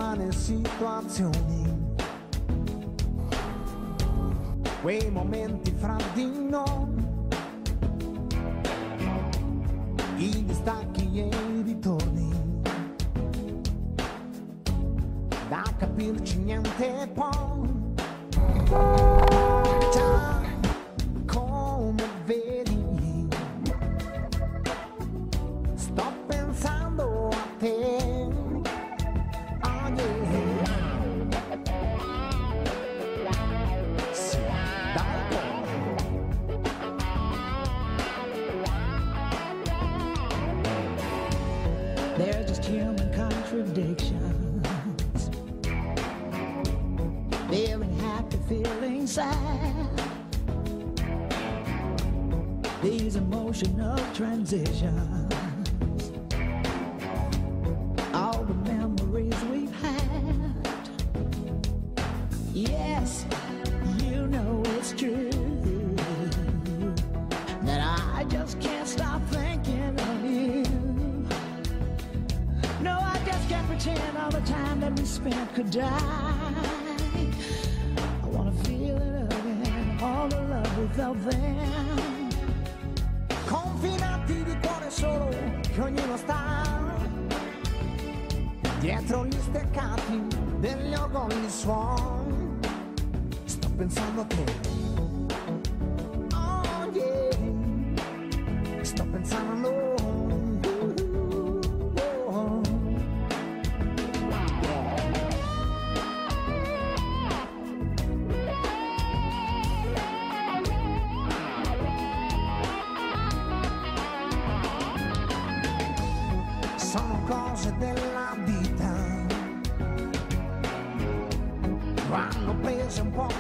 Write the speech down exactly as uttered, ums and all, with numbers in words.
strane situazioni, quei momenti fra di noi, i distacchi e i ritorni, da capirci niente poi. Già, come vedi, sto pensando a te. Oh yeah. Sì, da un po'. They're just human contradictions, feeling happy, feeling sad. These emotional transitions, all the memories we've had. Yes, you know it's true that I just can't stop thinking of you. No, I just can't pretend all the time that we spent could die. I wanna feel it again, all the love we felt then. Confinati di cuore solo, che ognuno sta dietro gli steccati degli orgogli suoi. Sto pensando a te. Oh yeah. Sto pensando a sono cose della vita, vanno prese un po'